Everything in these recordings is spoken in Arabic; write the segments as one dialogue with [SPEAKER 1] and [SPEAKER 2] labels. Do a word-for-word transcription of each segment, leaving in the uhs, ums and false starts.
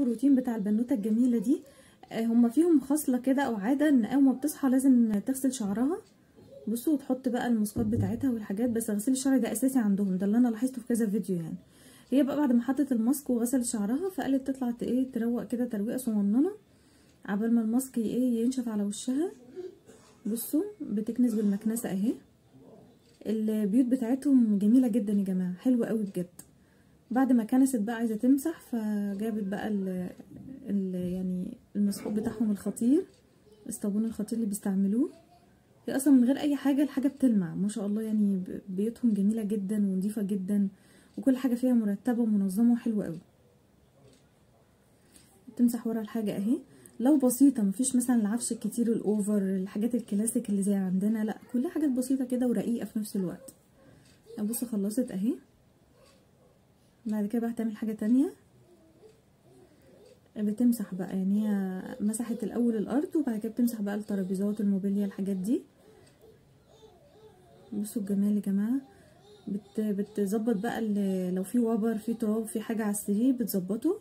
[SPEAKER 1] الروتين بتاع البنوته الجميله دي. هما فيهم خصله كده او عاده ان اول ما بتصحى لازم تغسل شعرها. بصوا، وتحط بقى الماسكات بتاعتها والحاجات، بس غسيل الشعر ده اساسي عندهم، ده اللي انا لاحظته في كذا فيديو يعني. هي بقى بعد ما حطت الماسك وغسلت شعرها فقالت تطلع ايه تروق كده ترويقه صغننه عبال ما الماسك ايه ينشف على وشها. بصوا بتكنس بالمكنسه اهي. البيوت بتاعتهم جميله جدا يا جماعه، حلوه قوي بجد. بعد ما كنست بقى عايزه تمسح، فجابت بقى ال ال يعني المسحوق بتاعهم الخطير، الصابون الخطير اللي بيستعملوه. هي اصلا من غير اي حاجه الحاجه بتلمع ما شاء الله، يعني بيوتهم جميله جدا ونظيفه جدا، وكل حاجه فيها مرتبه ومنظمه وحلوه قوي. تمسح ورا الحاجه اهي، لو بسيطه مفيش مثلا العفش الكتير الاوفر، الحاجات الكلاسيك اللي زي عندنا، لا كلها حاجات بسيطه كده ورقيقه في نفس الوقت. بصوا خلصت اهي. بعد كده بقى هتعمل حاجه تانية، بتمسح بقى، يعني هي مسحت الاول الارض وبعد كده بتمسح بقى الترابيزات الموبيليا الحاجات دي. بصوا الجمال يا جماعه. بت بتظبط بقى لو في وبر في تراب في حاجه على السرير بتظبطه،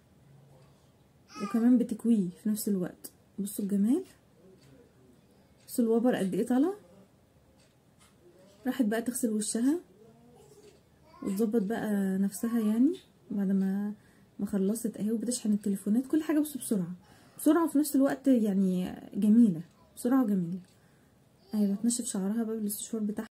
[SPEAKER 1] وكمان بتكويه في نفس الوقت. بصوا الجمال، بصوا الوبر قد ايه طالع. راحت بقى تغسل وشها وتظبط بقى نفسها يعني بعد ما ما خلصت اهي، وبتشحن التليفونات كل حاجه. بصوا بسرعه بسرعه وفي نفس الوقت يعني جميله، بسرعه وجميله. اهي بتنشف شعرها بقى بالاستشوار بتاعها.